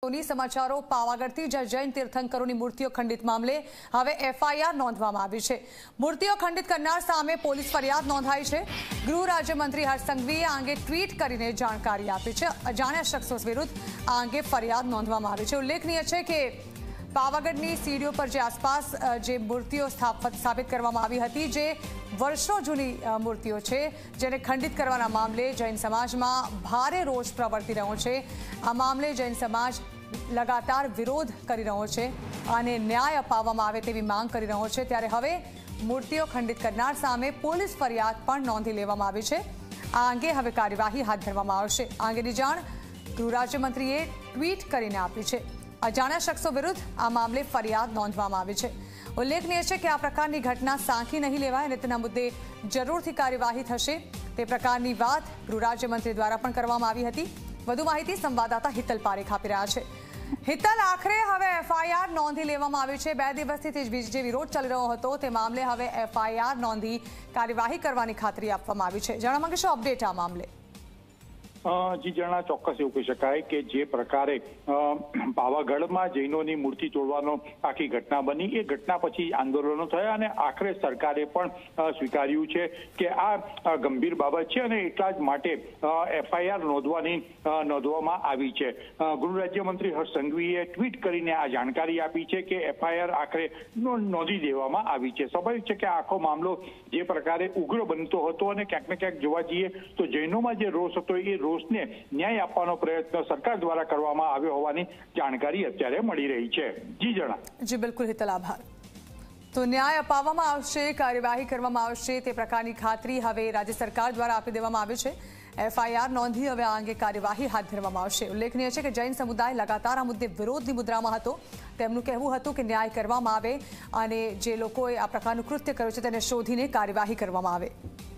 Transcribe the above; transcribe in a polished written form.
समाचारों पावागढ़થી જૈન તીર્થંકરોની મૂર્તિઓ ખંડિત મામલે હવે એફઆઈઆર નોંધવામાં આવી છે। મૂર્તિઓ ખંડિત કરનાર સામે પોલીસ ફરિયાદ નોંધાઈ છે। ગૃહ રાજ્યમંત્રી હર્ષ સંઘવીએ આ અંગે ટ્વીટ કરીને જાણકારી આપી છે। અજાણ્યા શખ્સો વિરુદ્ધ આ અંગે ફરિયાદ નોંધવામાં આવી છે। ઉલ્લેખનીય છે કે પાવાગઢની સીડીઓ પર જે આસપાસ જે મૂર્તિઓ સ્થાપિત કરવામાં આવી હતી, જે વર્ષો જૂની મૂર્તિઓ છે, જેને ખંડિત કરવાના મામલે જૈન સમાજમાં ભારે રોષ પ્રવર્તી રહ્યો છે। આ મામલે જૈન સમાજ लगातार विरोध કરી રહ્યો છે અને ન્યાય અપાવવામાં આવે તેવી માંગ કરી રહ્યો છે। ત્યારે હવે મૂર્તિઓ ખંડિત કરનાર સામે પોલીસ ફરિયાદ પણ નોંધી લેવામાં આવી છે। આ અંગે હવે કાર્યવાહી હાથ ધરવામાં આવશે। આ અંગેની જાણ ગૃહ રાજ્યમંત્રીએ ટ્વીટ કરીને આપી છે। અજાણ્યા શખ્સો વિરુદ્ધ આ મામલે ફરિયાદ નોંધવામાં આવી છે। ઉલ્લેખનીય છે કે આ પ્રકારની ઘટના સાંખી નહીં લેવાય અને તેના મુદ્દે જરૂરથી કાર્યવાહી થશે તે પ્રકારની વાત ગૃહ રાજ્યમંત્રી દ્વારા પણ કરવામાં આવી હતી। વધુ માહિતી સંવાદદાતા હિતલ પારેખ આપી રહ્યા છે। હિતલ, આખરે હવે એફઆઈઆર નોંધી લેવામાં આવી છે। 2 દિવસથી જે વિરોધ ચાલી રહ્યો હતો તે મામલે હવે એફઆઈઆર નોંધી કાર્યવાહી કરવાની ખાતરી આપવામાં આવી છે। જાણવા માંગીશું અપડેટ આ મામલે। જી જણા ચોક્કસ એવું કહી શકાય કે જે પ્રકારે પાવાગઢમાં જૈનોની મૂર્તિ તોડવાનો આખી ઘટના બની, એ ઘટના પછી આંદોલનો થયા અને આખરે સરકારે પણ સ્વીકાર્યું છે કે આ ગંભીર બાબત છે અને એટલા જ માટે એફઆઈઆર નોંધવામાં આવી છે। ગૃહ રાજ્યમંત્રી હર્ષ સંઘવીએ ટ્વીટ કરીને આ જાણકારી આપી છે કે એફઆઈઆર આખરે નોંધી દેવામાં આવી છે। સ્વાભાવિક છે કે આખો મામલો જે પ્રકારે ઉગ્ર બનતો હતો અને ક્યાંક ને ક્યાંક જોવા જઈએ તો જૈનોમાં જે રોષ હતો એ રોષને ન્યાય આપવાનો પ્રયત્ન સરકાર દ્વારા કરવામાં આવ્યો હોવાની જાણકારી અત્યારે મળી રહી છે। જી જણા। જી બિલકુલ હિતલ, આભાર। તો ન્યાય અપાવવામાં આવશે, કાર્યવાહી કરવામાં આવશે તે પ્રકારની ખાતરી હવે રાજ્ય સરકાર દ્વારા આપી દેવામાં આવી છે। એફઆઈઆર નોંધી હવે આ અંગે કાર્યવાહી હાથ ધરવામાં આવશે। ઉલ્લેખનીય છે કે જૈન સમુદાય લગાતાર આ મુદ્દે વિરોધની મુદ્રામાં હતો। તેમનું કહેવું હતું કે ન્યાય કરવામાં આવે અને જે લોકોએ આ પ્રકારનું કૃત્ય કર્યું છે તેને શોધીને કાર્યવાહી કરવામાં આવે।